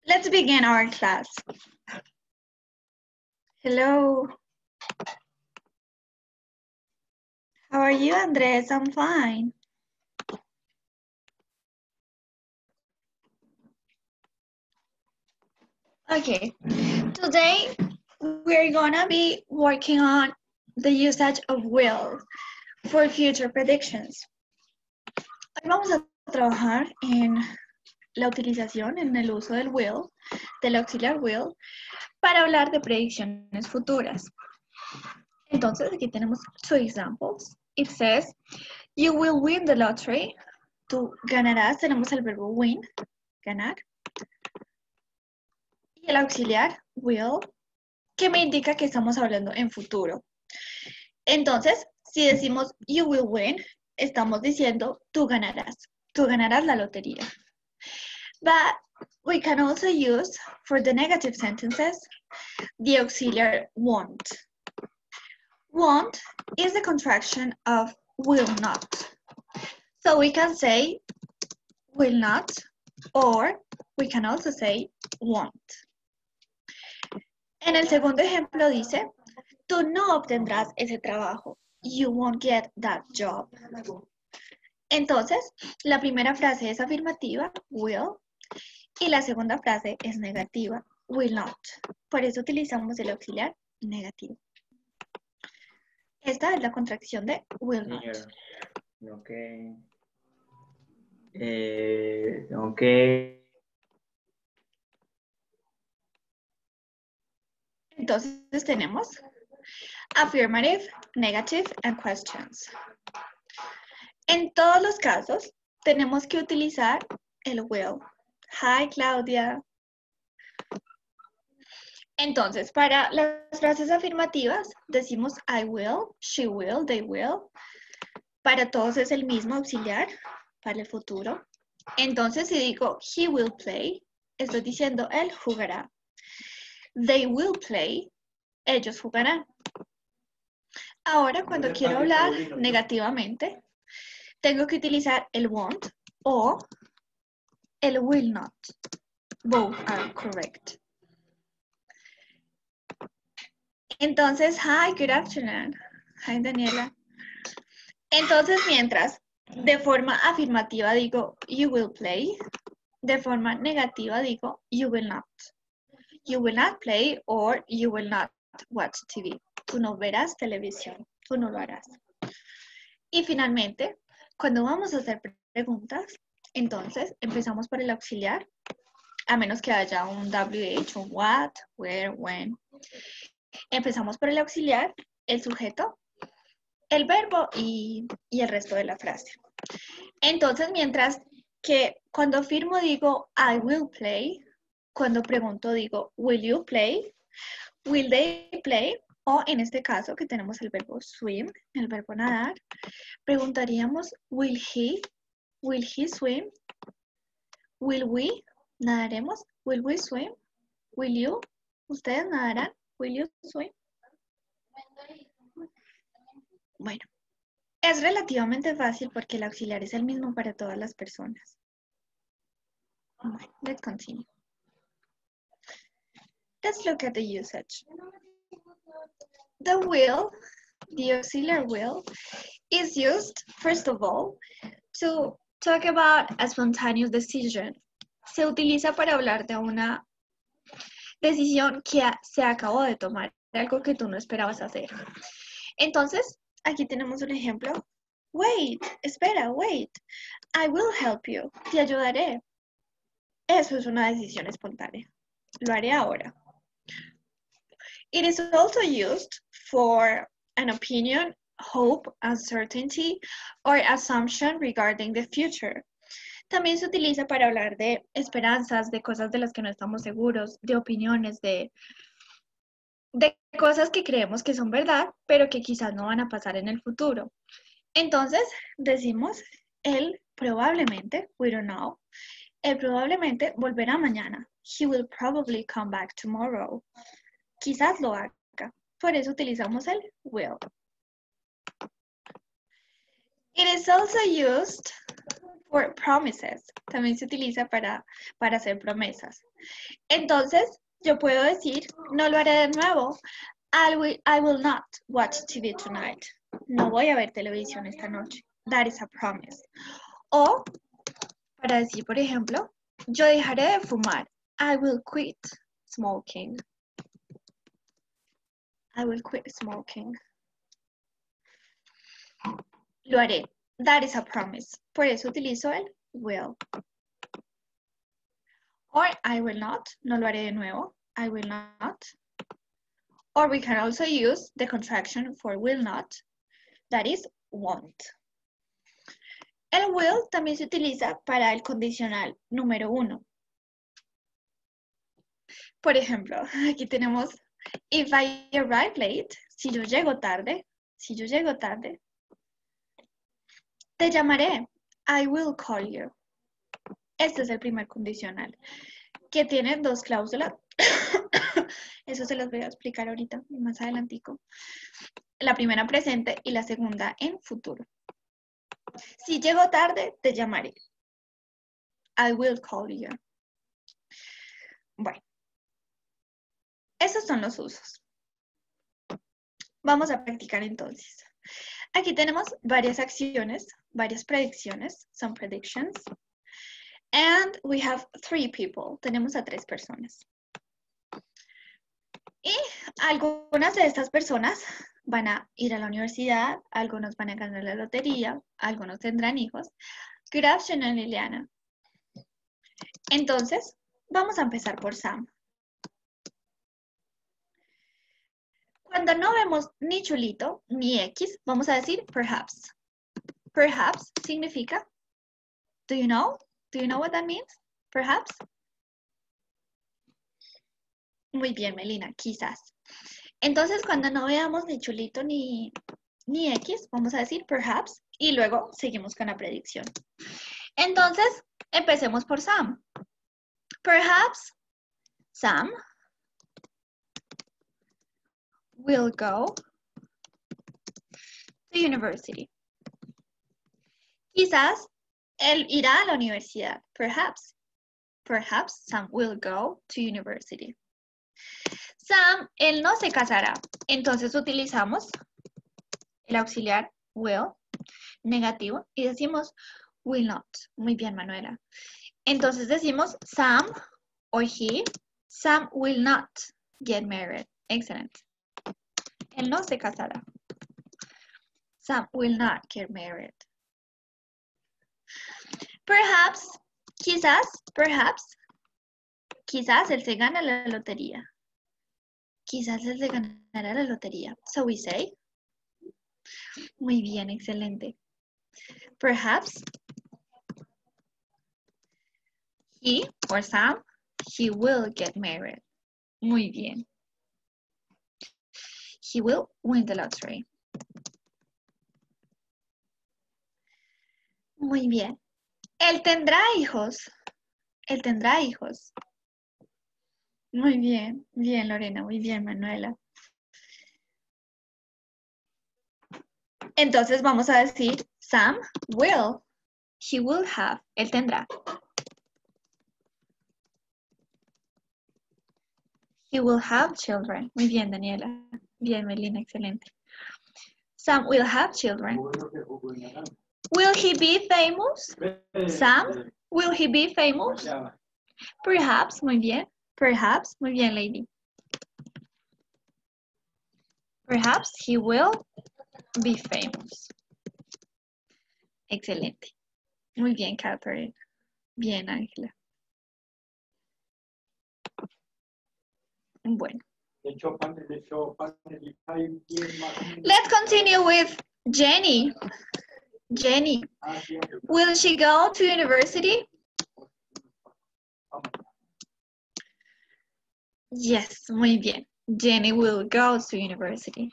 Let's begin our class. Hello. How are you, Andres? I'm fine. Okay, today we're gonna be working on the usage of will for future predictions. Hoy vamos a trabajar en la utilización, en el uso del will, del auxiliar will, para hablar de predicciones futuras. Entonces, aquí tenemos two examples. It says, you will win the lottery. Tú ganarás, tenemos el verbo win, ganar. Y el auxiliar, will, que me indica que estamos hablando en futuro. Entonces, si decimos you will win, estamos diciendo tú ganarás la lotería. But we can also use, for the negative sentences, the auxiliar won't. Won't is the contraction of will not. So we can say will not, or we can also say won't. En el segundo ejemplo dice, tú no obtendrás ese trabajo. You won't get that job. Entonces, la primera frase es afirmativa, will, y la segunda frase es negativa, will not. Por eso utilizamos el auxiliar negativo. Esta es la contracción de will not. Okay. Okay. Entonces tenemos affirmative, negative, and questions. En todos los casos, tenemos que utilizar el will. Hi, Claudia. Entonces, para las frases afirmativas, decimos I will, she will, they will. Para todos es el mismo auxiliar, para el futuro. Entonces, si digo he will play, estoy diciendo él jugará. They will play, ellos jugarán. Ahora, cuando quiero hablar negativamente, tengo que utilizar el won't o el will not. Both are correct. Entonces, hi, good afternoon. Hi, Daniela. Entonces, mientras de forma afirmativa digo you will play, de forma negativa digo you will not. You will not play or you will not watch TV. Tú no verás televisión, tú no lo harás. Y finalmente, cuando vamos a hacer preguntas, entonces empezamos por el auxiliar, a menos que haya un WH, un what, where, when. Empezamos por el auxiliar, el sujeto, el verbo y el resto de la frase. Entonces, mientras que cuando afirmo digo I will play, cuando pregunto digo will you play, will they play, o en este caso que tenemos el verbo swim, el verbo nadar, preguntaríamos will he swim, will we, nadaremos, will we swim, will you, ustedes nadarán, will you swim. Bueno, es relativamente fácil porque el auxiliar es el mismo para todas las personas. Let's continue. Let's look at the usage. The will, the auxiliar will, is used, first of all, to talk about a spontaneous decision. Se utiliza para hablar de una decisión que se acabó de tomar, algo que tú no esperabas hacer. Entonces, aquí tenemos un ejemplo. Wait, espera, wait. I will help you. Te ayudaré. Eso es una decisión espontánea. Lo haré ahora. It is also used for an opinion, hope, uncertainty, or assumption regarding the future. También se utiliza para hablar de esperanzas, de cosas de las que no estamos seguros, de opiniones, de cosas que creemos que son verdad, pero que quizás no van a pasar en el futuro. Entonces, decimos, él probablemente, we don't know, él probablemente volverá mañana. He will probably come back tomorrow. Quizás lo haga. Por eso utilizamos el will. It is also used For promises. También se utiliza para hacer promesas. Entonces, yo puedo decir, no lo haré de nuevo. I will not watch TV tonight. No voy a ver televisión esta noche. That is a promise. O, para decir, por ejemplo, yo dejaré de fumar. I will quit smoking. I will quit smoking. Lo haré. That is a promise. Por eso utilizo el will. Or I will not. No lo haré de nuevo. I will not. Or we can also use the contraction for will not. That is won't. El will también se utiliza para el condicional número 1. Por ejemplo, aquí tenemos if I arrive late, si yo llego tarde, te llamaré. I will call you. Este es el primer condicional, que tiene 2 cláusulas. Eso se los voy a explicar ahorita, más adelantico. La primera presente y la segunda en futuro. Si llego tarde, te llamaré. I will call you. Bueno, esos son los usos. Vamos a practicar entonces. Aquí tenemos varias acciones, varias predicciones, some predictions. And we have 3 people. Tenemos a 3 personas. Y algunas de estas personas van a ir a la universidad, algunos van a ganar la lotería, algunos tendrán hijos. Good afternoon, Liliana. Entonces, vamos a empezar por Sam. Cuando no vemos ni chulito ni X, vamos a decir perhaps. Perhaps significa, do you know? Do you know what that means? Perhaps. Muy bien, Melina, quizás. Entonces, cuando no veamos ni chulito ni X, vamos a decir perhaps y luego seguimos con la predicción. Entonces, empecemos por Sam. Perhaps Sam will go to university. Quizás él irá a la universidad. Perhaps Sam will go to university. Sam, él no se casará. Entonces utilizamos el auxiliar will, negativo, y decimos will not. Muy bien, Manuela. Entonces decimos Sam or he, Sam will not get married. Excellent. Él no se casará. Sam will not get married. Perhaps, quizás él se gana la lotería. Quizás él se ganará la lotería. So we say. Muy bien, excelente. Perhaps he or Sam, he will get married. Muy bien. He will win the lottery. Muy bien. Él tendrá hijos. Él tendrá hijos. Muy bien, bien Lorena, muy bien Manuela. Entonces vamos a decir Sam will. He will have. Él tendrá. He will have children. Muy bien Daniela. Bien Melina, excelente. Sam will have children. Will he be famous? Sam, will he be famous? Perhaps, muy bien. Perhaps, muy bien, lady. Perhaps he will be famous. Excelente. Muy bien, Catherine. Bien, Ángela. Bueno. Let's continue with Jenny. Jenny, will she go to university? Yes, muy bien. Jenny will go to university.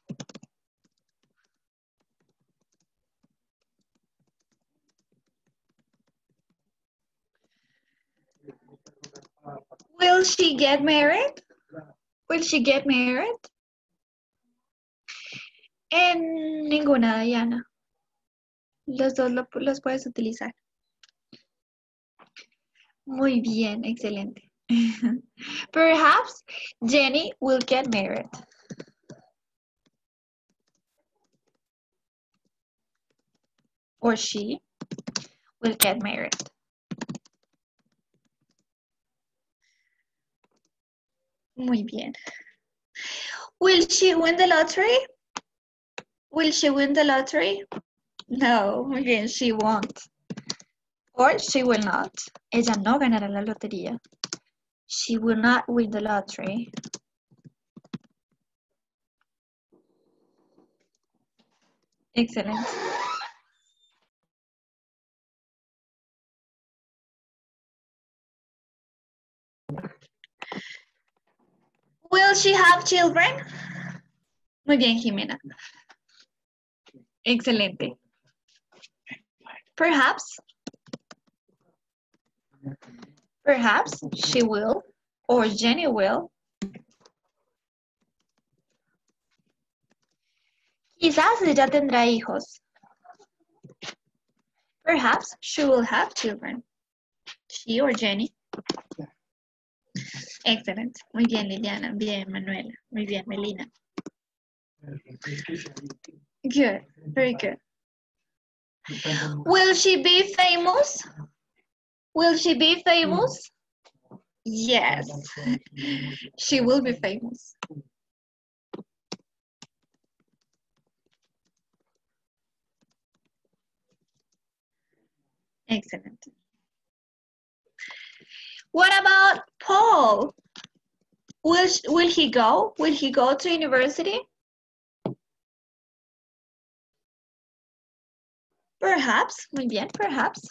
Will she get married? Will she get married? En ninguna, Diana. Los dos los puedes utilizar. Muy bien, excelente. Perhaps Jenny will get married. Or she will get married. Muy bien. Will she win the lottery? Will she win the lottery? No, muy bien, she won't. Or she will not. Ella no ganará la lotería. She will not win the lottery. Excellent. Will she have children? Muy bien, Jimena. Excelente. Perhaps she will or Jenny will. Quizás ella tendrá hijos. Perhaps she will have children. She or Jenny. Excellent. Muy bien, Liliana. Bien, Manuela. Muy bien, Melina. Good. Very good. Will she be famous? Will she be famous? Yes. She will be famous. Excellent. What about Paul? Will he go? Will he go to university? Perhaps. Muy bien, perhaps.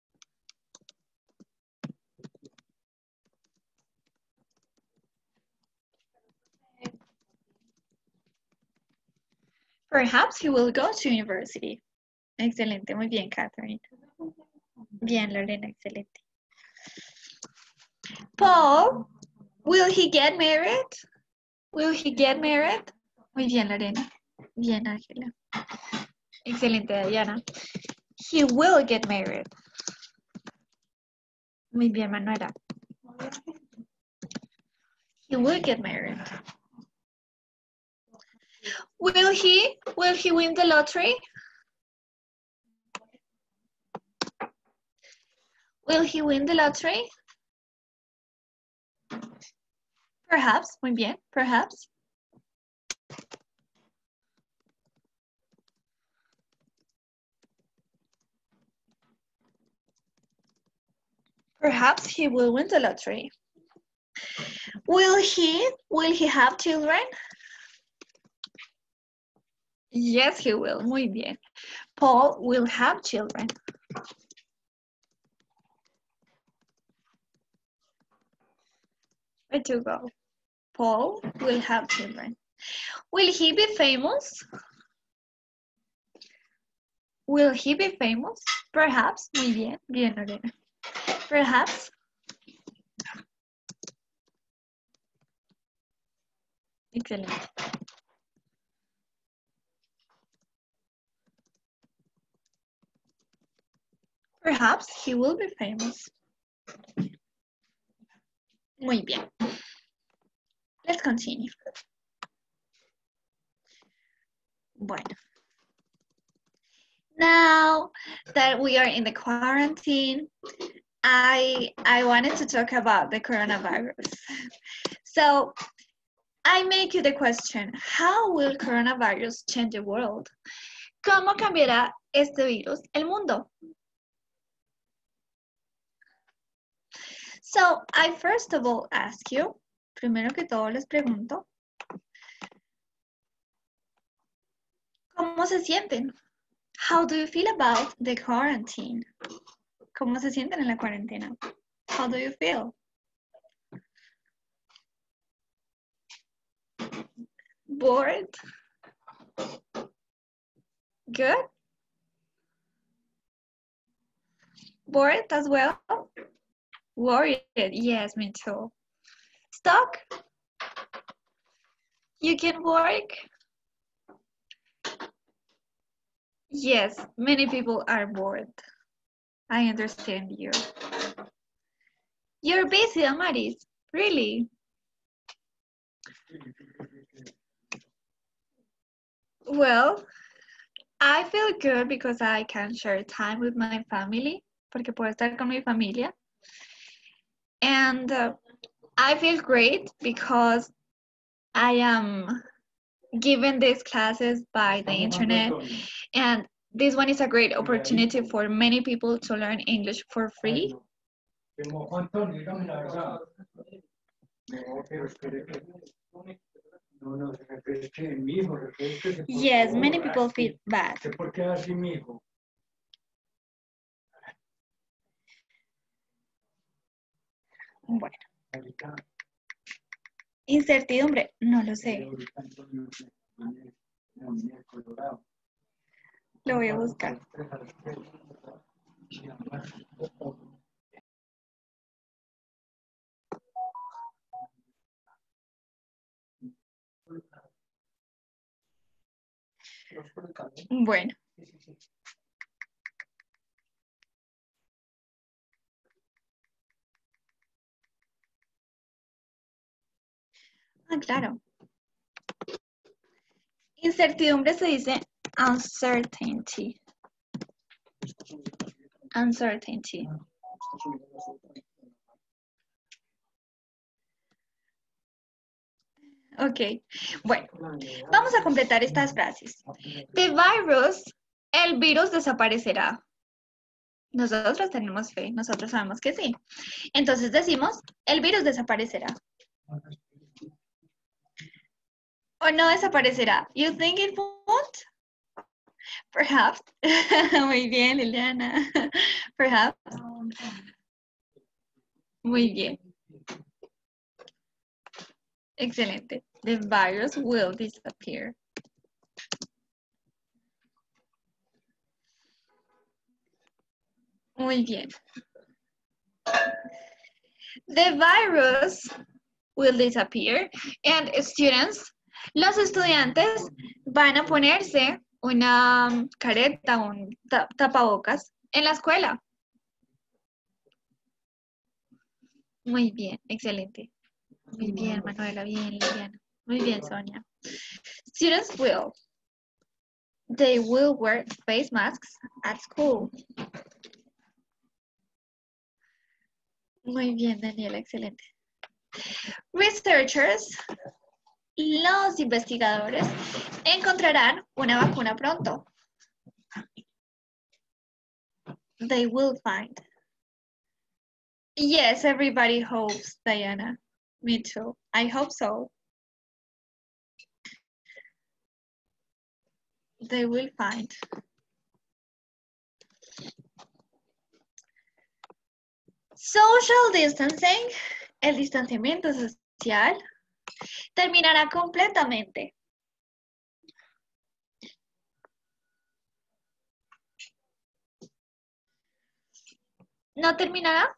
Perhaps he will go to university. Excelente, muy bien, Catherine. Bien, Lorena, excelente. Paul, will he get married? Will he get married? Muy bien, Lorena. Bien, Ángela. Excelente, Diana. He will get married. Muy bien, Manuela. He will get married. Will he win the lottery? Will he win the lottery? Perhaps, muy bien, perhaps. Perhaps he will win the lottery. Will he have children? Yes, he will. Muy bien. Paul will have children. Where to go? Paul will have children. Will he be famous? Will he be famous? Perhaps. Muy bien. Bien, Lorena. Perhaps. Excelente. Perhaps he will be famous. Muy bien. Let's continue. Bueno. Now that we are in the quarantine, I wanted to talk about the coronavirus. So I make you the question, how will coronavirus change the world? ¿Cómo cambiará este virus el mundo? So I first of all ask you, primero que todo les pregunto, ¿cómo se sienten? How do you feel about the quarantine? ¿Cómo se sienten en la cuarentena? How do you feel? Bored? Good? Bored as well? Worried? Yes, me too. Stuck? You can work? Yes, many people are bored. I understand you. You're busy, Amaris. Really? Well, I feel good because I can share time with my family, porque puedo estar con mi familia. And I feel great because I am given these classes by the internet, and this one is a great opportunity for many people to learn English for free. Yes, many people feel bad. Bueno. Incertidumbre, no lo sé. Lo voy a buscar. Bueno. Ah, claro. Incertidumbre se dice uncertainty. Uncertainty. Ok, bueno, vamos a completar estas frases. The virus, el virus desaparecerá. Nosotros tenemos fe, nosotros sabemos que sí. Entonces decimos, el virus desaparecerá. ¿O no desaparecerá? You think it won't? Perhaps. Muy bien, Liliana. Perhaps. Muy bien. Excelente. The virus will disappear. Muy bien. The virus will disappear and students, los estudiantes van a ponerse una careta, un tapabocas en la escuela. Muy bien, excelente. Muy bien, Manuela, bien, Liliana. Muy bien, Sonia. Students will. They will wear face masks at school. Muy bien, Daniela, excelente. Researchers, los investigadores, encontrarán una vacuna pronto. They will find. Yes, everybody hopes, Diana. Me too. I hope so. They will find. Social distancing, el distanciamiento social, terminará completamente. ¿No terminará?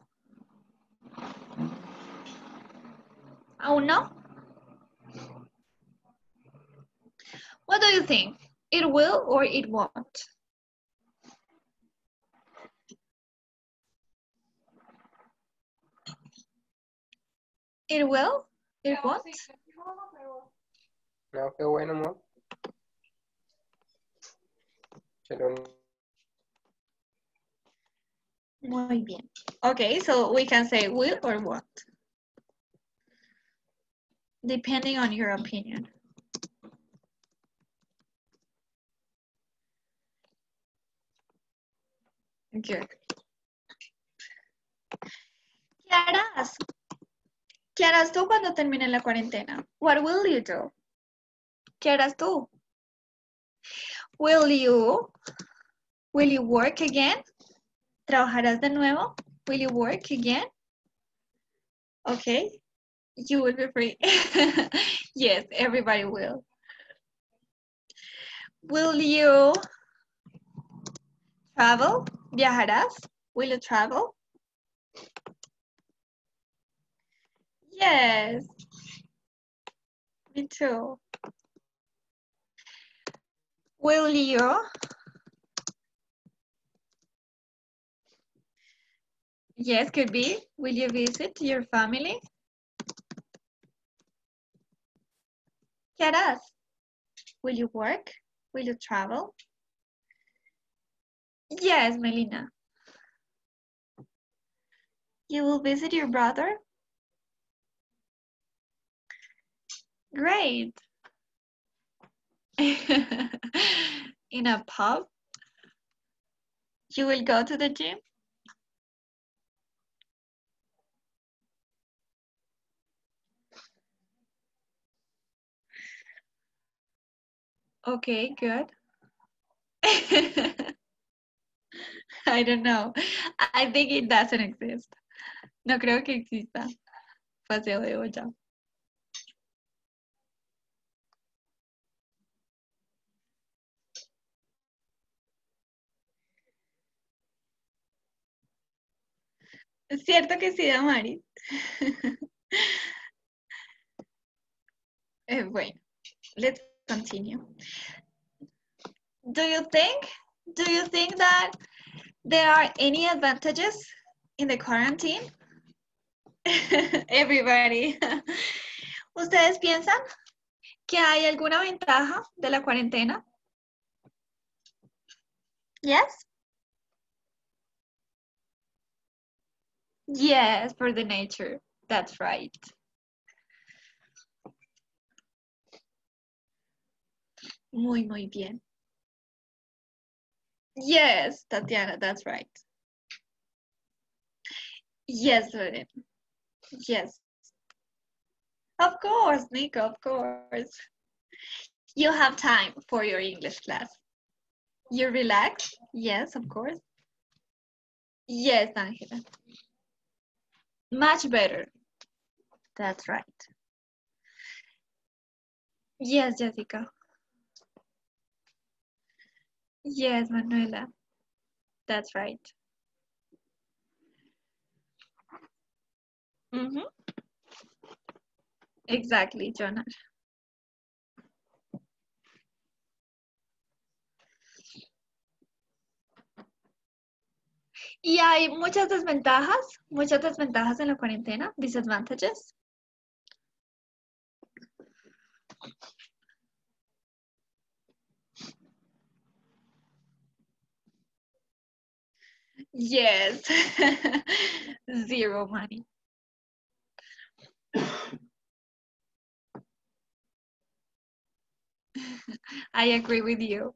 ¿Aún no? What do you think? It will or it won't? It will? It won't? No, qué bueno, amor. Pero Muy bien. Okay, so we can say will or won't. Depending on your opinion. Good. ¿Qué harás? ¿Qué harás tú cuando termine la cuarentena? What will you do? ¿Qué harás tú? Will you work again? ¿Trabajarás de nuevo? Will you work again? Okay. You will be free. Yes, everybody will. Will you travel? ¿Viajarás? Will you travel? Yes. Me too. Will you Yes, could be. Will you visit your family? ¿Qué harás? Will you work? Will you travel? Yes, Melina. You will visit your brother? Great. In a pub? You will go to the gym? Okay, good. I don't know. I think it doesn't exist. No creo que exista. Paseo de olla. Es cierto que sí, Damari. Bueno, let's continue. Do you think that there are any advantages in the quarantine? Everybody. ¿Ustedes piensan que hay alguna ventaja de la cuarentena? Yes? Yes, for the nature. That's right. Muy, muy bien. Yes, Tatiana, that's right. Yes, Loren. Yes. Of course, Nico, of course. You have time for your English class. You relax? Yes, of course. Yes, Angela. Much better. That's right. Yes, Jessica. Yes, Manuela. That's right. Mm-hmm. Exactly, Jonah. Y hay muchas desventajas en la cuarentena, disadvantages. Yes, zero money. I agree with you.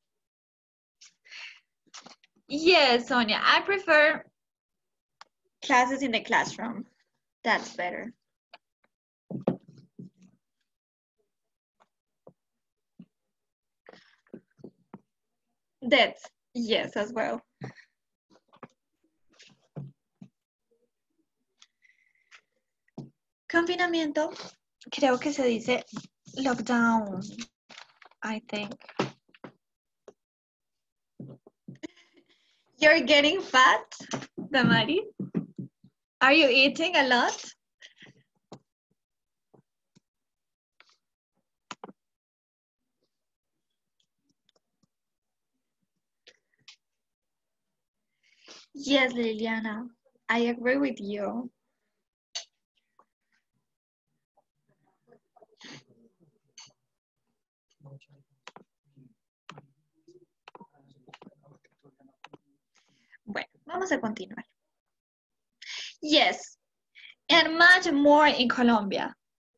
Yes, Sonia, I prefer classes in the classroom. That's better. That's yes as well. Confinamiento, creo que se dice lockdown, I think. You're getting fat, Damari? Are you eating a lot? Yes, Liliana, I agree with you. Bueno, vamos a continuar. Yes, and much more in Colombia.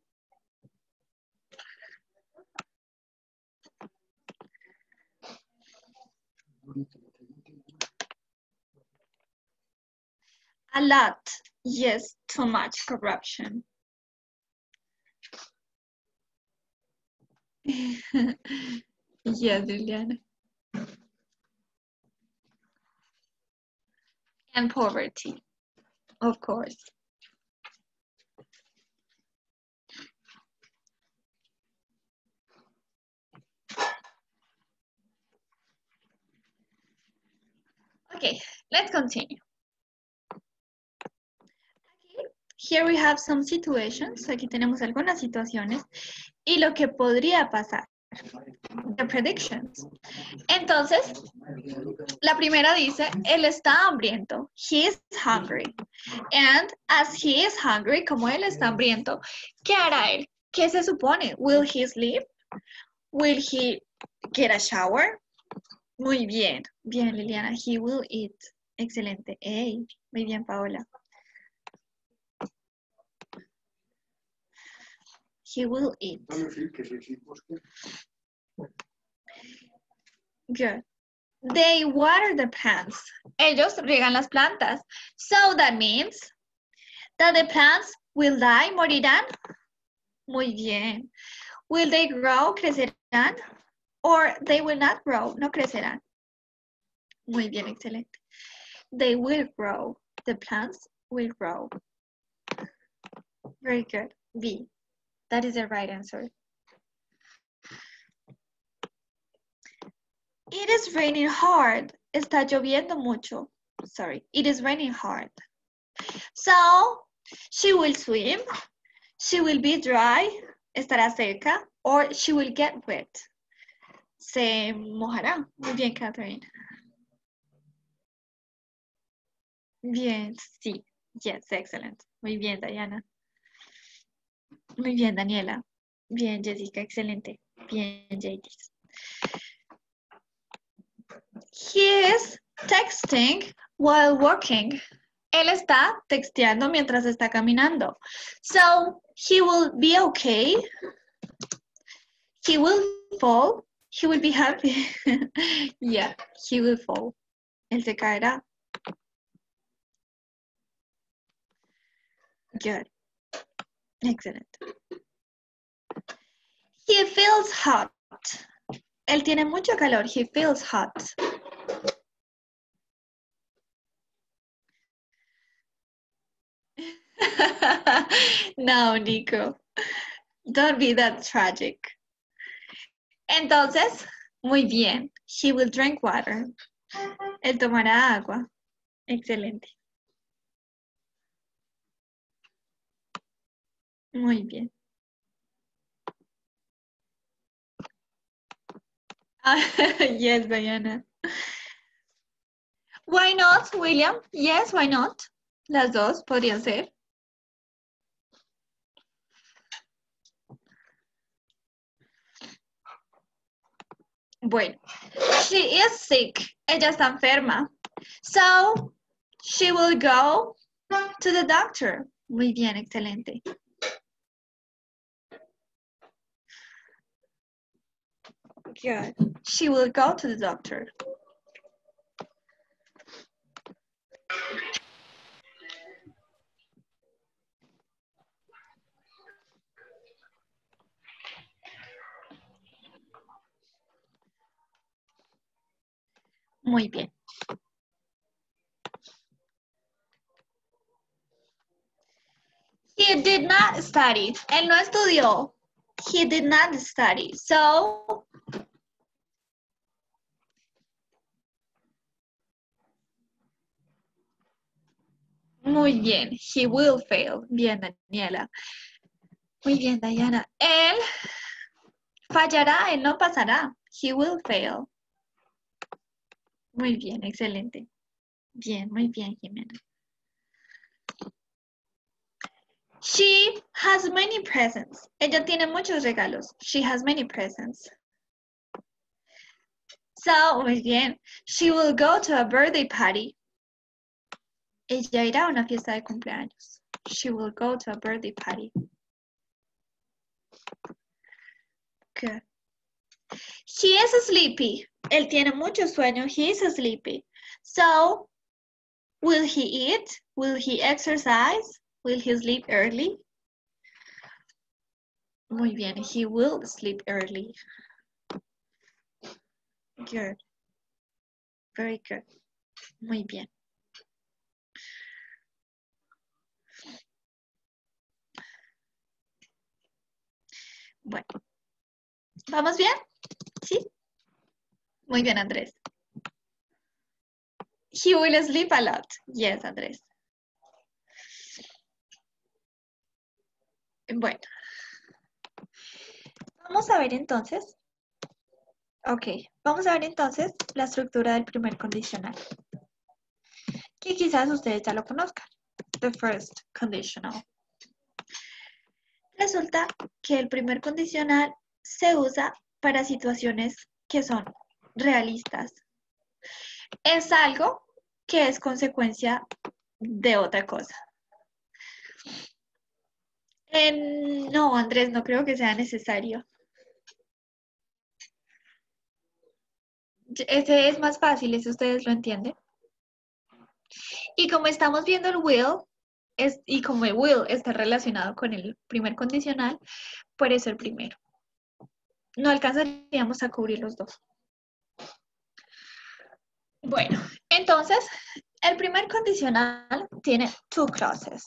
A lot, yes, too much corruption. Yes, Liliana. And poverty, of course. Okay, let's continue. Here we have some situations. Aquí tenemos algunas situaciones y lo que podría pasar. the predictions. Entonces, la primera dice, él está hambriento. He is hungry. And as he is hungry, como él está hambriento, ¿qué hará él? ¿Qué se supone? Will he sleep? Will he get a shower? Muy bien. Bien, Liliana. He will eat. Excelente. Hey, muy bien, Paola. He will eat. Good. They water the plants. Ellos riegan las plantas. So that means that the plants will die, morirán. Muy bien. Will they grow, crecerán? Or they will not grow, no crecerán. Muy bien, excelente. They will grow. The plants will grow. Very good. B. That is the right answer. It is raining hard. Está lloviendo mucho. Sorry. It is raining hard. So, she will swim. She will be dry. Estará seca. Or she will get wet. Se mojará. Muy bien, Catherine. Bien, sí. Yes, excellent. Muy bien, Diana. Muy bien, Daniela. Bien, Jessica, excelente. Bien, Jadis. He is texting while walking. Él está texteando mientras está caminando. So, he will be okay. He will fall. He will be happy. Yeah, he will fall. Él se caerá. Good. Excellent. He feels hot. Él tiene mucho calor. He feels hot. No, Nico. Don't be that tragic. Entonces, muy bien. He will drink water. Él tomará agua. Excelente. Muy bien. Yes, Diana. Why not, William? Yes, why not? Las dos podrían ser. Bueno, she is sick. Ella está enferma. So, she will go to the doctor. Muy bien, excelente. Good. She will go to the doctor. Muy bien. He did not study. Él no estudió. He did not study. So, muy bien. He will fail. Bien, Daniela. Muy bien, Diana. Él fallará, él no pasará. He will fail. Muy bien, excelente. Bien, muy bien, Jimena. She has many presents. Ella tiene muchos regalos. She has many presents. So, muy bien. She will go to a birthday party. Ella irá a una fiesta de cumpleaños. She will go to a birthday party. Good. He is sleepy. Él tiene mucho sueño. He is sleepy. So, will he eat? Will he exercise? Will he sleep early? Muy bien. He will sleep early. Good. Very good. Muy bien. Bueno. ¿Vamos bien? ¿Sí? Muy bien, Andrés. He will sleep a lot. Yes, Andrés. Bueno. Vamos a ver entonces Ok, vamos a ver entonces la estructura del primer condicional, que quizás ustedes ya lo conozcan. The first conditional. Resulta que el primer condicional se usa para situaciones que son realistas. Es algo que es consecuencia de otra cosa. No, Andrés, no creo que sea necesario. Ese es más fácil, eso ustedes lo entienden. Y como estamos viendo el will, y como el will está relacionado con el primer condicional, por eso el primero. No alcanzaríamos a cubrir los dos. Bueno, entonces, el primer condicional tiene two clauses.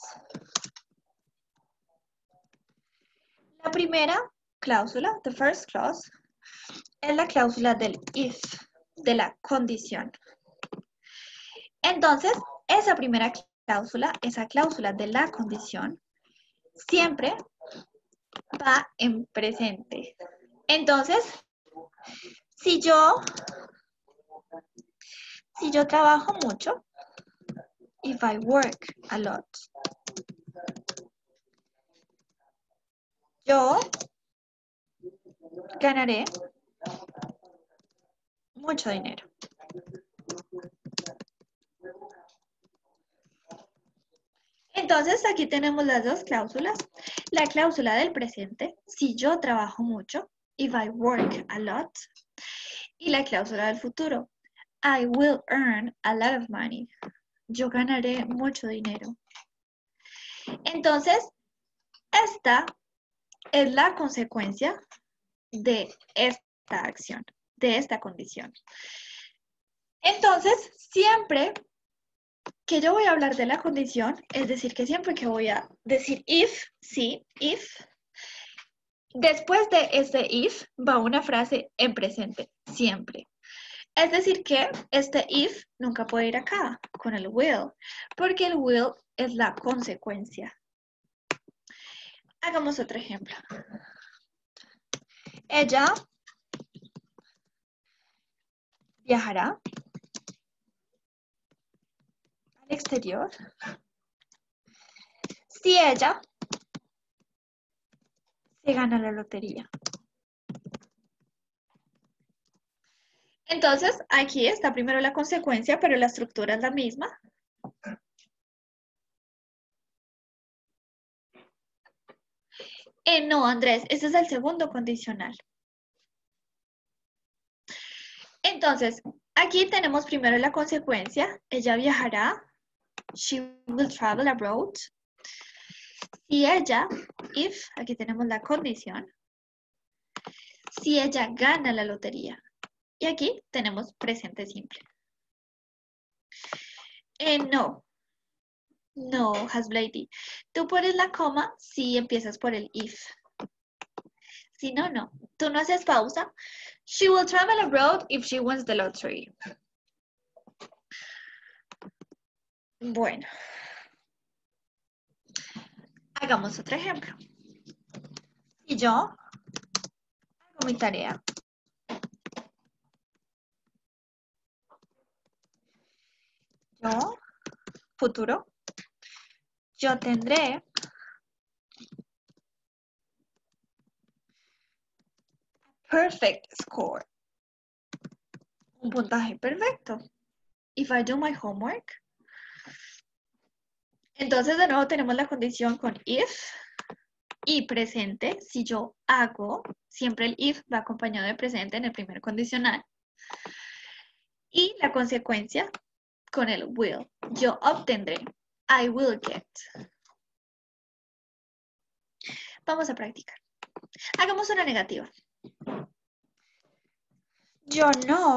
La primera cláusula, the first clause, es la cláusula del if, de la condición. Entonces, esa primera cláusula, esa cláusula de la condición, siempre va en presente. Entonces, si yo trabajo mucho, if I work a lot, yo ganaré mucho dinero. Entonces, aquí tenemos las dos cláusulas. La cláusula del presente, si yo trabajo mucho, if I work a lot. Y la cláusula del futuro, I will earn a lot of money. Yo ganaré mucho dinero. Entonces, esta es la consecuencia de esta acción, de esta condición. Entonces, siempre que yo voy a hablar de la condición, es decir, que siempre que voy a decir if, sí, if, después de este if va una frase en presente, siempre. Es decir que este if nunca puede ir acá con el will, porque el will es la consecuencia. Hagamos otro ejemplo. Ella viajará al exterior si ella se gana la lotería. Entonces, aquí está primero la consecuencia, pero la estructura es la misma. No, Andrés, ese es el segundo condicional. Entonces, aquí tenemos primero la consecuencia. Ella viajará. She will travel abroad. Si ella, if, aquí tenemos la condición. Si ella gana la lotería. Y aquí tenemos presente simple. No. No, Hasblady. Tú pones la coma si empiezas por el if. Si no, no. Tú no haces pausa. She will travel abroad if she wins the lottery. Bueno. Hagamos otro ejemplo. Si yo hago mi tarea, yo, futuro, yo tendré perfect score. Un puntaje perfecto. If I do my homework. Entonces, de nuevo tenemos la condición con if y presente. Si yo hago, siempre el if va acompañado de presente en el primer condicional. Y la consecuencia con el will. Yo obtendré. I will get. Vamos a practicar. Hagamos una negativa. Yo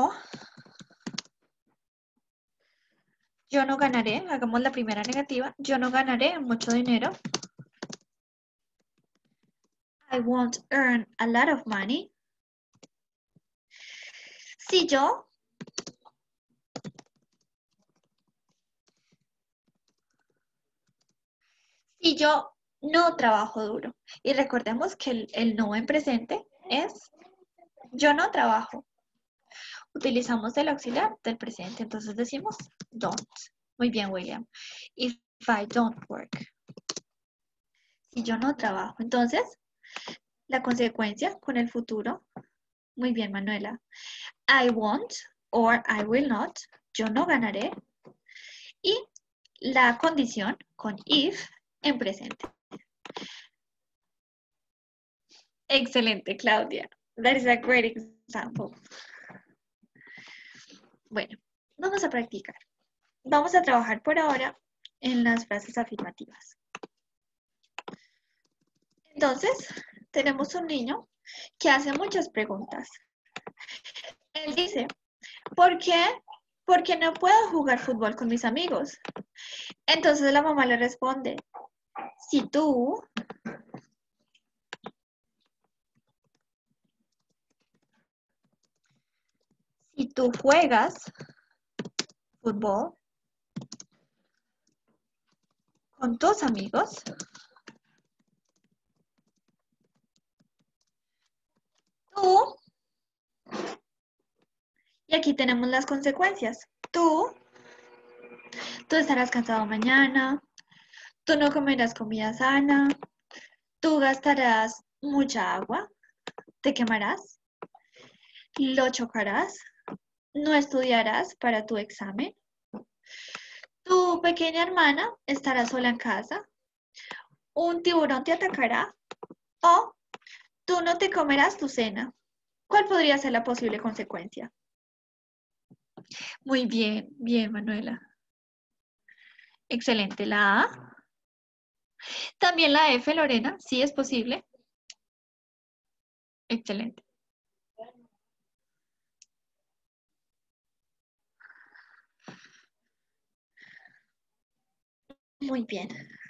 no ganaré, hagamos la primera negativa, yo no ganaré mucho dinero. I won't earn a lot of money. Si yo no trabajo duro. Y recordemos que el no en presente es yo no trabajo. Utilizamos el auxiliar del presente, entonces decimos don't. Muy bien, William. If I don't work. Si yo no trabajo, entonces la consecuencia con el futuro. Muy bien, Manuela. I won't or I will not. Yo no ganaré. Y la condición con if en presente. Excelente, Claudia. That is a great example. Bueno, vamos a practicar. Vamos a trabajar por ahora en las frases afirmativas. Entonces, tenemos un niño que hace muchas preguntas. Él dice, ¿por qué? Porque no puedo jugar fútbol con mis amigos. Entonces la mamá le responde, si tú juegas fútbol con tus amigos, tú, y aquí tenemos las consecuencias, tú estarás cansado mañana, tú no comerás comida sana, tú gastarás mucha agua, te quemarás, lo chocarás, no estudiarás para tu examen, tu pequeña hermana estará sola en casa, un tiburón te atacará o tú no te comerás tu cena. ¿Cuál podría ser la posible consecuencia? Muy bien, bien, Manuela. Excelente, la A. También la F, Lorena, sí es posible. Excelente. Muy bien.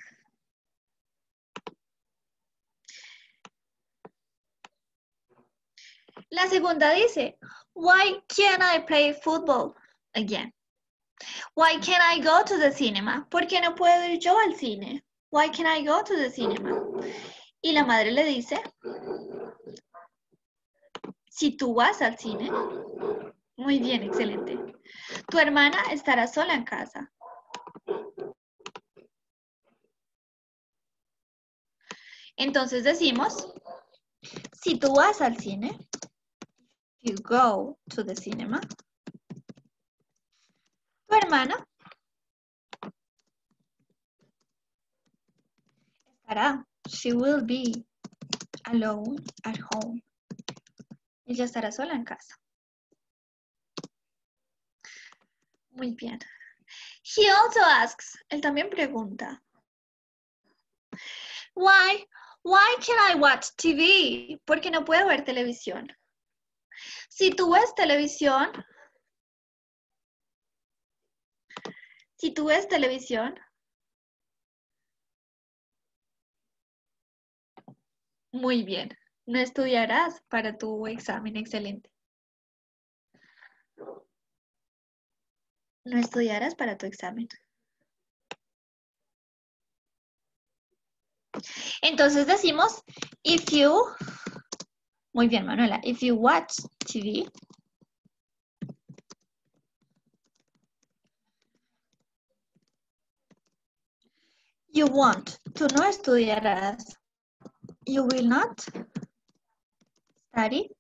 La segunda dice, why can't I play football again? Why can't I go to the cinema? ¿Por qué no puedo ir yo al cine? Why can't I go to the cinema? Y la madre le dice, si tú vas al cine, muy bien, excelente. Tu hermana estará sola en casa. Entonces decimos, si tú vas al cine, you go to the cinema, tu hermana estará, she will be alone at home. Ella estará sola en casa. Muy bien. He also asks, él también pregunta, why can I watch TV? ¿Por qué no puedo ver televisión? Si tú ves televisión, muy bien, no estudiarás para tu examen, excelente. No estudiarás para tu examen. Entonces decimos, if you, muy bien, Manuela, if you watch TV, you won't, tú no estudiarás. You will not study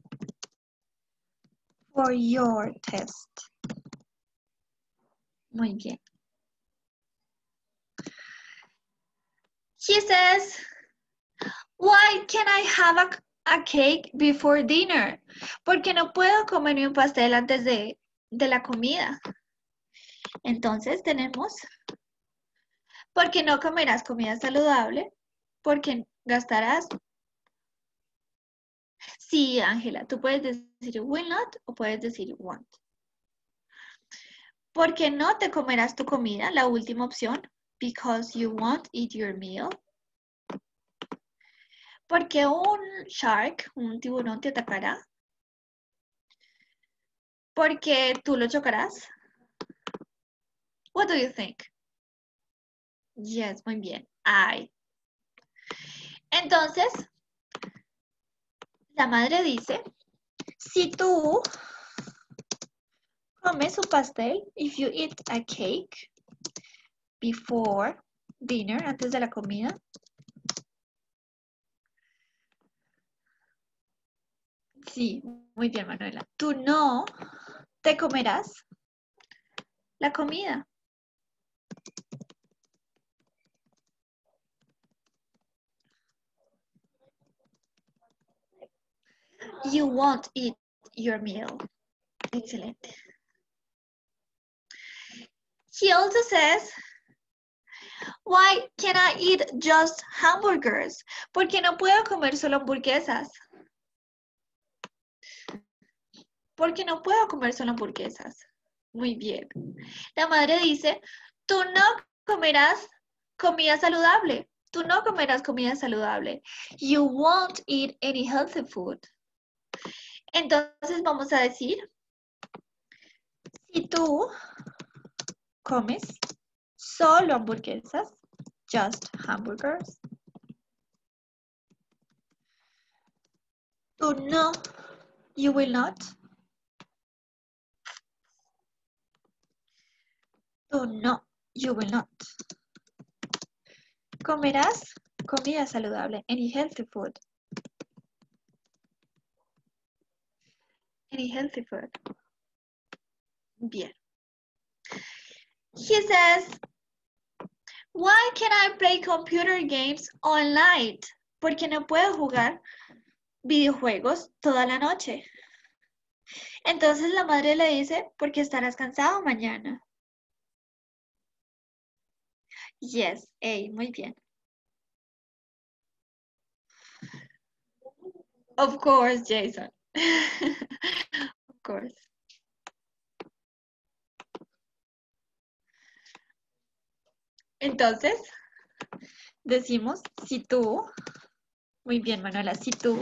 for your test. Muy bien. He says, why can I have a cake before dinner? Porque no puedo comerme un pastel antes de la comida. Entonces tenemos, porque no comerás comida saludable, porque gastarás. Sí, Ángela, tú puedes decir will not o puedes decir won't. Porque no te comerás tu comida, la última opción, because you won't eat your meal. Porque un shark, un tiburón te atacará. Porque tú lo chocarás. What do you think? Yes, muy bien. I. Entonces, la madre dice, si tú come su pastel. If you eat a cake before dinner, antes de la comida. Sí, muy bien, Manuela. Tú no te comerás la comida. You won't eat your meal. Excelente. He also says, why can I eat just hamburgers? Porque no puedo comer solo hamburguesas. Porque no puedo comer solo hamburguesas. Muy bien. La madre dice, tú no comerás comida saludable. Tú no comerás comida saludable. You won't eat any healthy food. Entonces vamos a decir, si tú comes solo hamburguesas, just hamburgers, tú no, you will not. Tú no, you will not. Comerás comida saludable, any healthy food. Any healthy food. Bien. He says, why can I play computer games all night? Porque no puedo jugar videojuegos toda la noche. Entonces la madre le dice, porque estarás cansado mañana. Yes, hey, muy bien. Of course, Jason. Of course. Entonces, decimos, si tú, muy bien, Manuela, si tú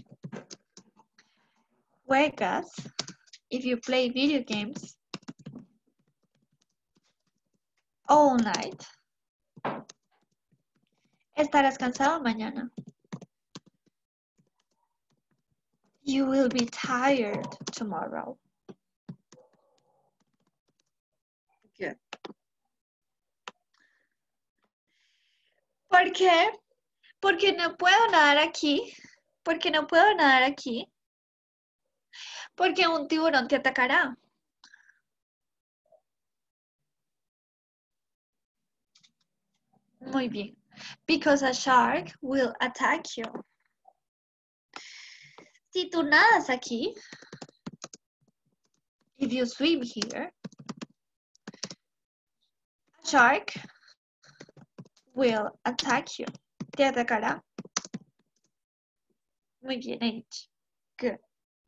juegas, if you play video games all night, estarás cansado mañana. You will be tired tomorrow. Good. ¿Por qué? Porque no puedo nadar aquí. Porque no puedo nadar aquí. Porque un tiburón te atacará. Muy bien. Because a shark will attack you. Si tú nadas aquí, if you swim here, a shark will attack you. Te atacará. Muy bien, H. Good.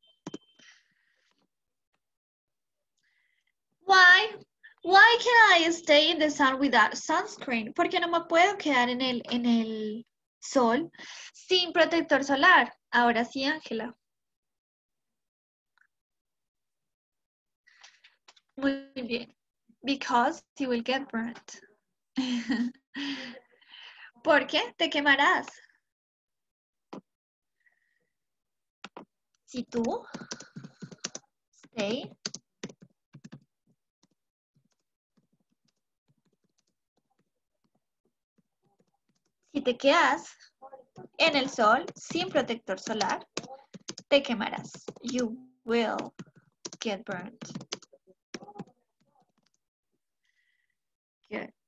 Why can I stay in the sun without sunscreen? Porque no me puedo quedar en el sol sin protector solar. Ahora sí, Ángela. Muy bien. Because you will get burnt. Porque te quemarás. Si tú stay si te quedas en el sol sin protector solar, te quemarás. You will get burnt. Good.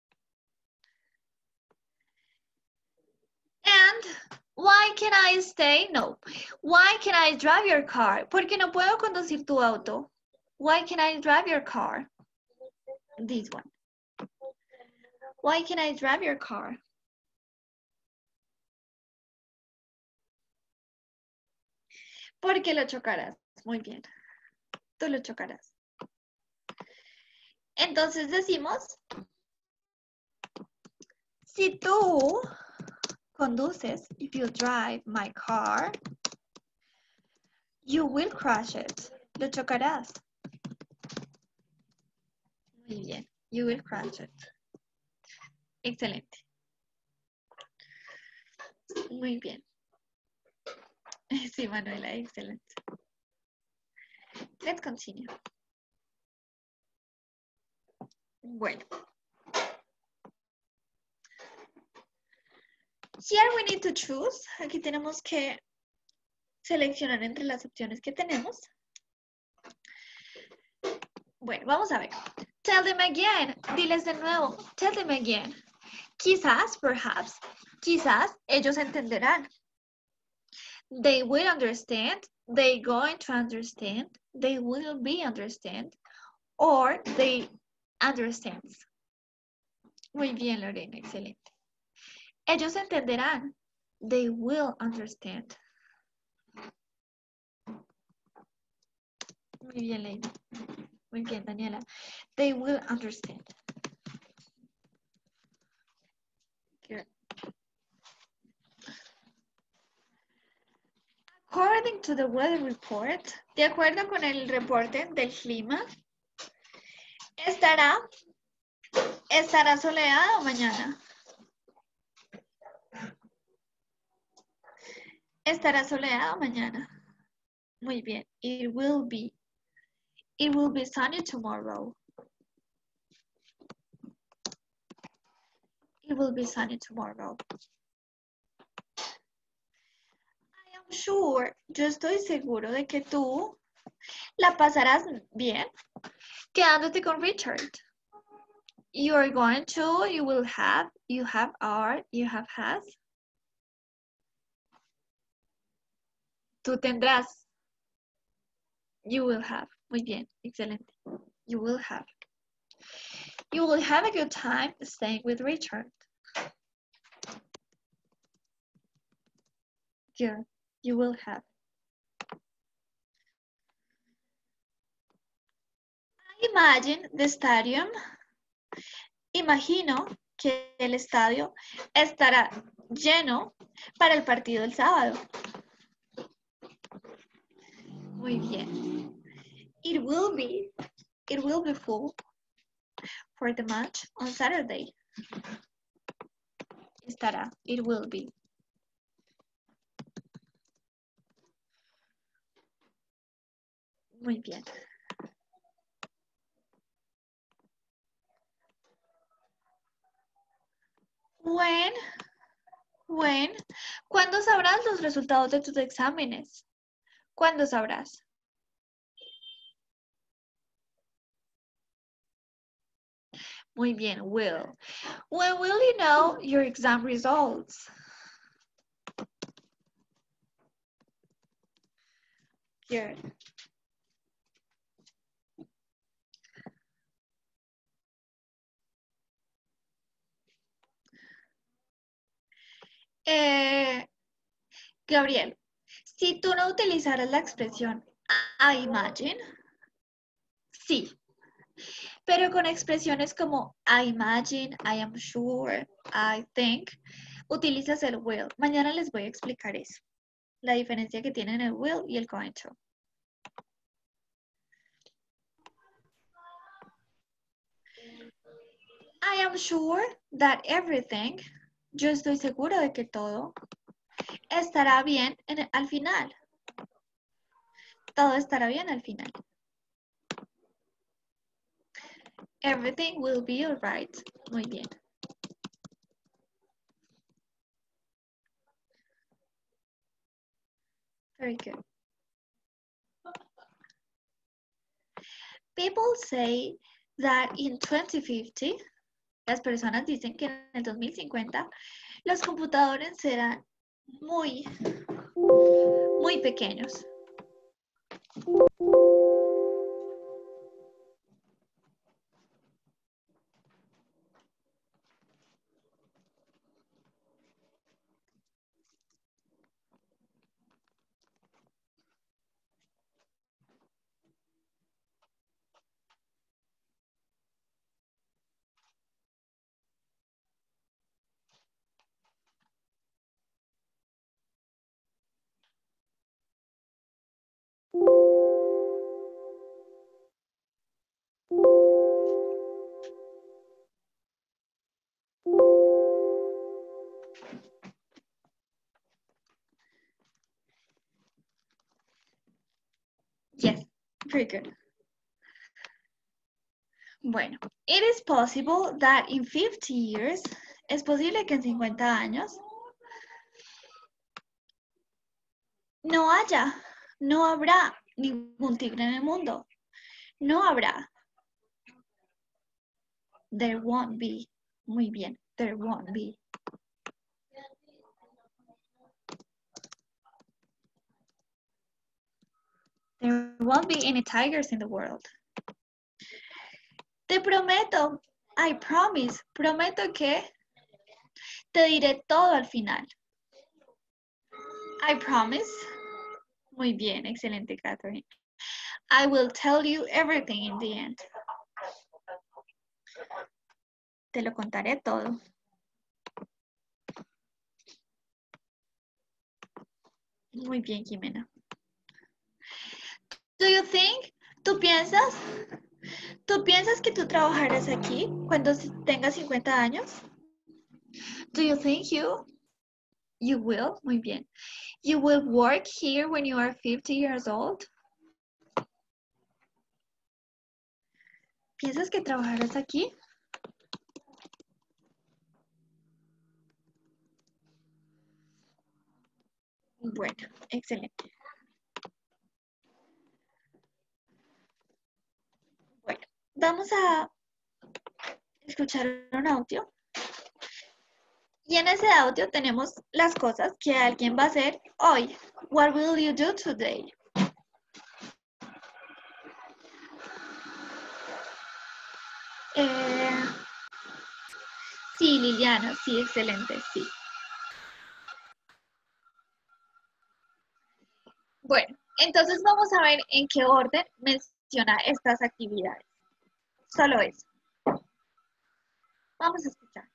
And why can I stay? No. Why can I drive your car? Porque no puedo conducir tu auto. Why can I drive your car? This one. Why can I drive your car? Porque lo chocarás. Muy bien. Tú lo chocarás. Entonces decimos, si tú conduces, if you drive my car, you will crash it. Lo chocarás. Muy bien. You will crash it. Excelente. Muy bien. Sí, Manuela, excelente. Let's continue. Bueno. Here we need to choose. Aquí tenemos que seleccionar entre las opciones que tenemos. Bueno, vamos a ver. Tell them again. Diles de nuevo. Tell them again. Quizás, perhaps, quizás ellos entenderán. They will understand. They going to understand. They will be understand. Or they understand. Muy bien, Lorena, excelente. Ellos entenderán. They will understand. Muy bien, Lady. Muy bien, Daniela. They will understand. Good. According to the weather report, de acuerdo con el reporte del clima, estará soleado mañana. Estará soleado mañana. Muy bien. It will be sunny tomorrow. It will be sunny tomorrow. I am sure, yo estoy seguro de que tú la pasarás bien quedándote con Richard. You are going to, you will have, you have are, you have has. Tú tendrás. You will have. Muy bien, excelente. You will have. You will have a good time staying with Richard. Good. You will have. I imagine the stadium. Imagino que el estadio estará lleno para el partido del sábado. Muy bien. It will be full for the match on Saturday. Estará. It will be. Muy bien. When, ¿cuándo sabrás los resultados de tus exámenes? ¿Cuándo sabrás? Muy bien, will. When will you know your exam results? Good. Gabriel, si tú no utilizaras la expresión I imagine, sí. Pero con expresiones como I imagine, I am sure, I think, utilizas el will. Mañana les voy a explicar eso. La diferencia que tienen el will y el going to. I am sure that everything, yo estoy seguro de que todo estará bien al final. Todo estará bien al final. Everything will be all right. Muy bien. Very good. People say that in 2050, las personas dicen que en el 2050 los computadores serán muy pequeños. Yes, very good. Bueno, it is possible that in 50 years, es posible que en 50 años no habrá ningún tigre en el mundo. No habrá. There won't be. Muy bien, there won't be. There won't be any tigers in the world. Te prometo, I promise, prometo que te diré todo al final. I promise. Muy bien, excelente, Catherine. I will tell you everything in the end. Te lo contaré todo. Muy bien, Jimena. Do you think? ¿Tú piensas? ¿Tú piensas que tú trabajarás aquí cuando tengas 50 años? Do you think you will? Muy bien. You will work here when you are 50 years old? ¿Piensas que trabajarás aquí? Bueno, excelente. Bueno, vamos a escuchar un audio. Y en ese audio tenemos las cosas que alguien va a hacer hoy. What will you do today? Sí, Liliana, sí, excelente, sí. Bueno, entonces vamos a ver en qué orden menciona estas actividades. Solo eso. Vamos a escuchar.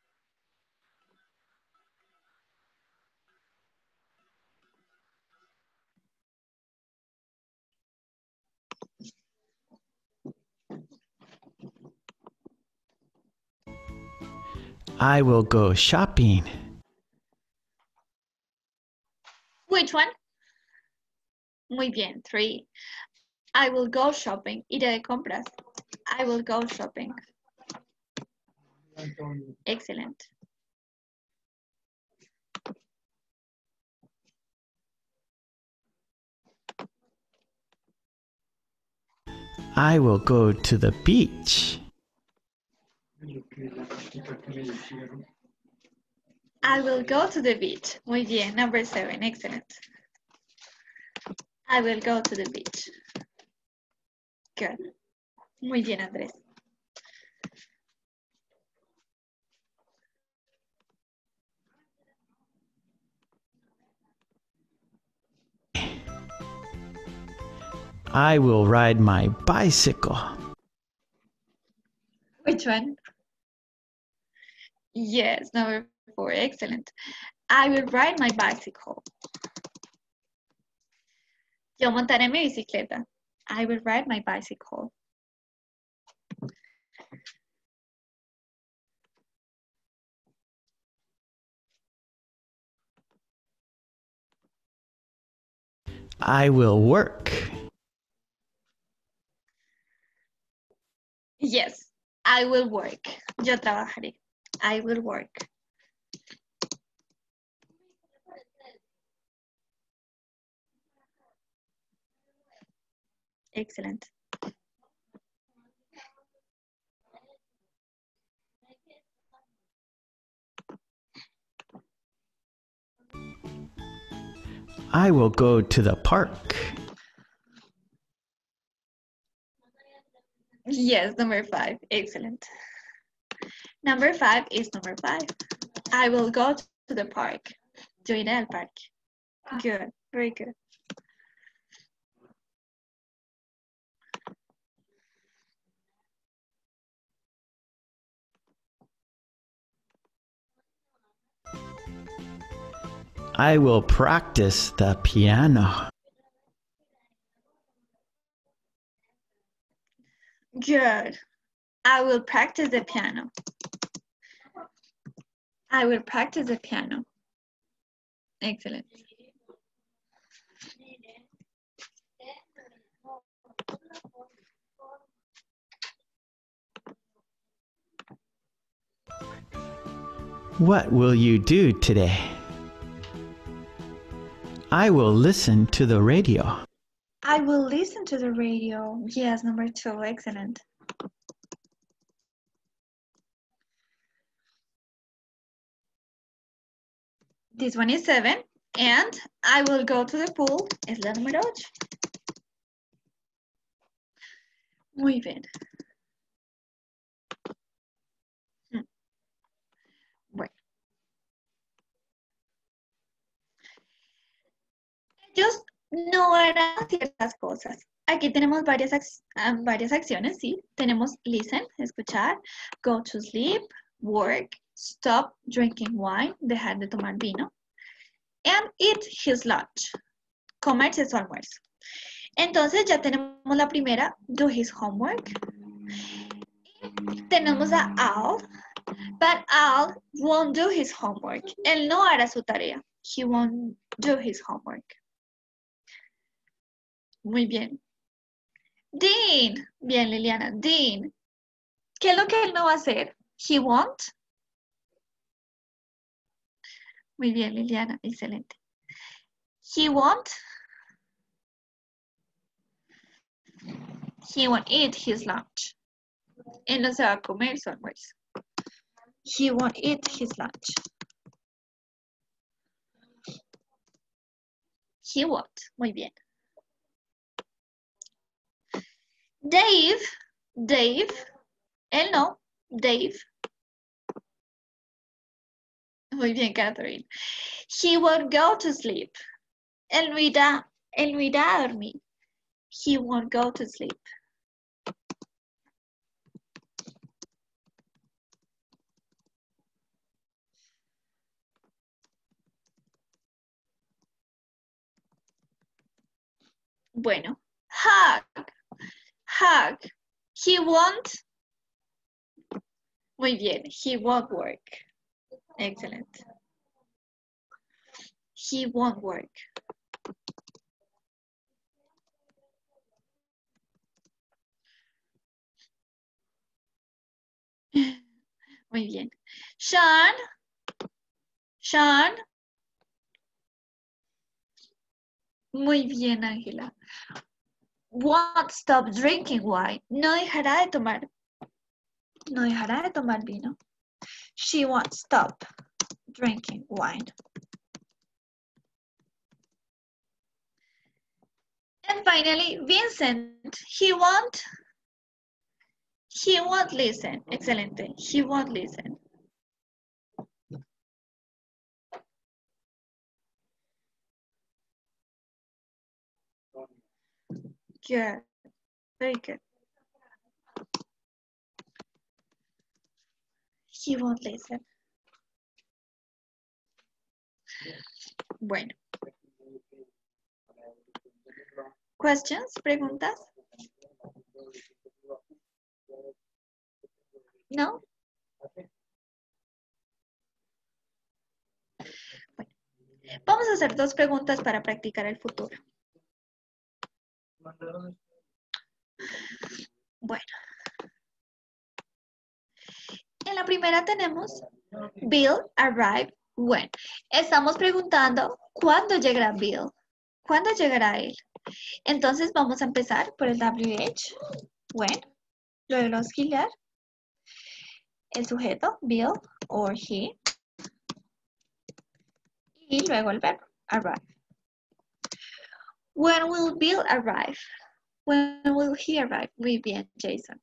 I will go shopping. Which one? Muy bien, 3. I will go shopping. Iré de compras. I will go shopping. Excellent. I will go to the beach. I will go to the beach. Muy bien, number 7, excellent. I will go to the beach. Good. Muy bien, Andrés. I will ride my bicycle. Which one? Yes, number 4, excellent. I will ride my bicycle. Yo montaré mi bicicleta. I will ride my bicycle. I will work. Yes, I will work. Yo trabajaré. I will work. Excellent. I will go to the park. Yes, number 5. Excellent. Number 5 is number 5. I will go to the park. Yo iré al parque. Good. Very good. I will practice the piano. Good. I will practice the piano. I will practice the piano. Excellent. What will you do today? I will listen to the radio. I will listen to the radio. Yes, number 2. Excellent. This one is 7. And I will go to the pool. Es la número 8. Muy bien. Bueno. Ellos no harán ciertas cosas. Aquí tenemos varias acciones, ¿sí? Tenemos listen, escuchar, go to sleep, work, stop drinking wine, dejar de tomar vino, and eat his lunch, comerse su almuerzo. Entonces ya tenemos la primera, do his homework. Y tenemos a Al, but Al won't do his homework. Él no hará su tarea. He won't do his homework. Muy bien. Dean. Bien, Liliana. Dean. ¿Qué es lo que él no va a hacer? He won't. Muy bien, Liliana. Excelente. He won't. He won't eat his lunch. Él no se va a comer su almuerzo. He won't eat his lunch. He won't. Muy bien. Dave. Dave. Él no. Dave. Muy bien, Catherine. He won't go to sleep. Él no irá a dormir. He won't go to sleep. Bueno, hug. Hug. He won't. Muy bien. He won't work. Excellent. He won't work. Muy bien. Sean. Sean. Muy bien, Ángela. Won't stop drinking wine. No dejará de tomar. No dejará de tomar vino. She won't stop drinking wine. And finally, Vincent. He won't listen. Excelente. He won't listen. Good. Very good. He won't listen. Bueno. Questions? ¿Preguntas? ¿No? Bueno. Vamos a hacer 2 preguntas para practicar el futuro. Bueno. En la primera tenemos Bill arrived when. Estamos preguntando ¿cuándo llegará Bill? ¿Cuándo llegará él? Entonces vamos a empezar por el WH, when, luego el auxiliar, el sujeto, Bill or he, y luego el verbo, arrive. When will Bill arrive? When will he arrive? Muy bien, Jason.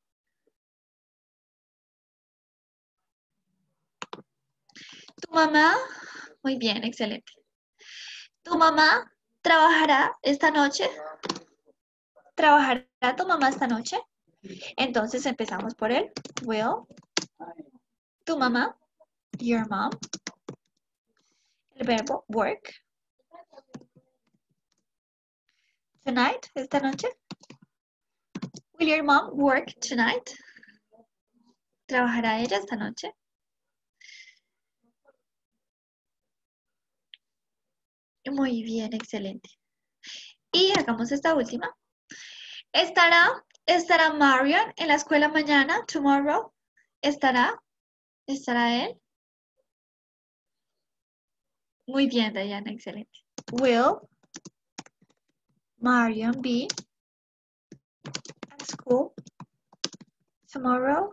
¿Tu mamá? Muy bien, excelente. ¿Tu mamá trabajará esta noche? ¿Trabajará tu mamá esta noche? Entonces empezamos por el will. ¿Tu mamá? Your mom. El verbo work. Tonight, esta noche. Will your mom work tonight? ¿Trabajará ella esta noche? Muy bien, excelente. Y hagamos esta última. ¿Estará Marion en la escuela mañana? Tomorrow. ¿Estará él? Muy bien, Diana, excelente. Will Marion be at school tomorrow?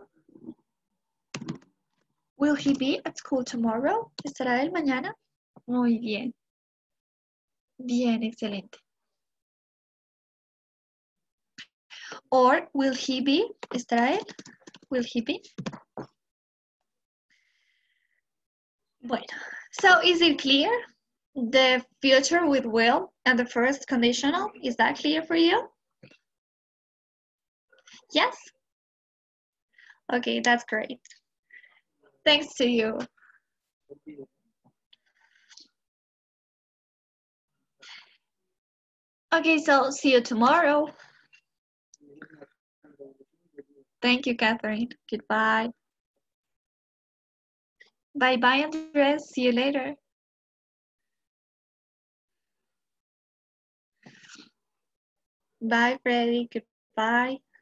Will he be at school tomorrow? ¿Estará él mañana? Muy bien. Bien, excelente. Or will he be? ¿Estará él? Will he be? Bueno, so is it clear? The future with will and the first conditional, is that clear for you? Yes? Okay, that's great. Thanks to you. Okay, so see you tomorrow. Thank you, Catherine. Goodbye. Bye-bye, Andres. See you later. Bye, Freddy. Goodbye.